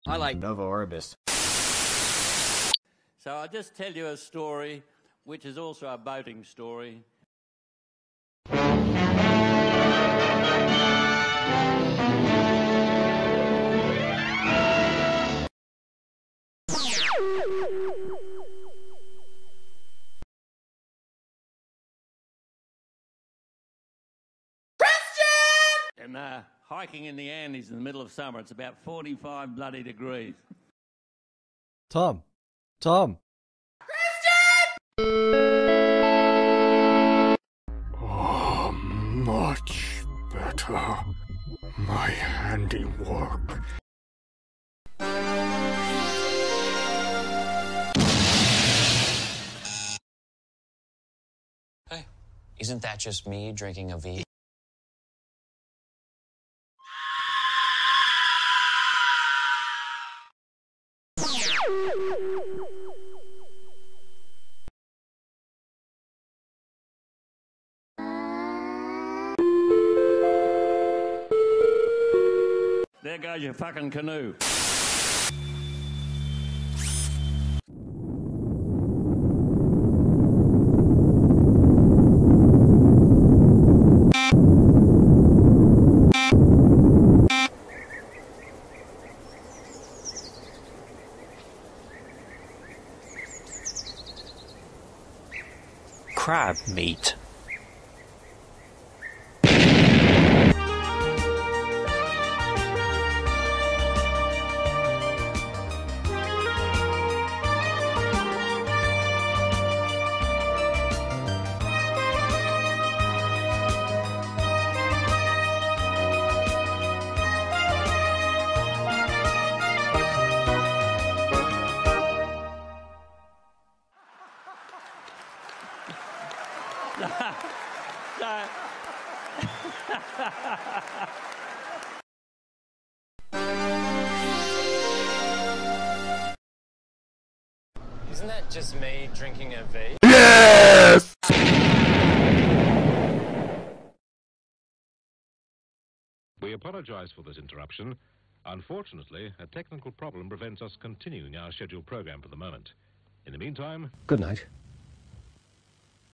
I like Nova Orbis. So I'll just tell you a story, which is also a boating story. And hiking in the Andes in the middle of summer, it's about 45 bloody degrees. Tom. Tom. Oh, much better. My handiwork. Hey, isn't that just me drinking a V? There goes your fucking canoe. Crab meat. Isn't that just me drinking a V? Yes! We apologize for this interruption. Unfortunately, a technical problem prevents us continuing our scheduled program for the moment. In the meantime... Good night.